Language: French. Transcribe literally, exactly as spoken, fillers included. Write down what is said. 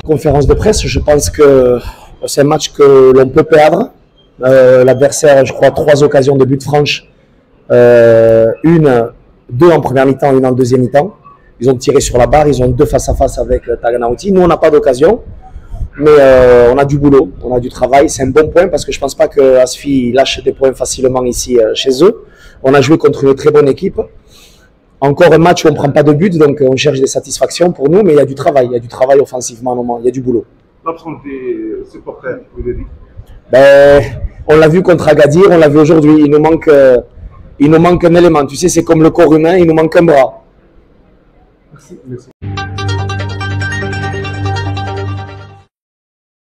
Conférence de presse, je pense que c'est un match que l'on peut perdre. Euh, L'adversaire, je crois, trois occasions de but franche. Euh, une, deux en première mi-temps, une en deuxième mi-temps. Ils ont tiré sur la barre, ils ont deux face à face avec Taganauti. Nous, on n'a pas d'occasion, mais euh, on a du boulot, on a du travail. C'est un bon point parce que je ne pense pas que Asfi lâche des points facilement ici euh, chez eux. On a joué contre une très bonne équipe. Encore un match où on ne prend pas de but, donc on cherche des satisfactions pour nous, mais il y a du travail, il y a du travail offensivement, il y a du boulot. L'absence des supporters, vous l'avez dit. Ben, on l'a vu contre Agadir, on l'a vu aujourd'hui. Il nous manque, euh, il nous manque un élément. Tu sais, c'est comme le corps humain, il nous manque un bras. Merci. Merci.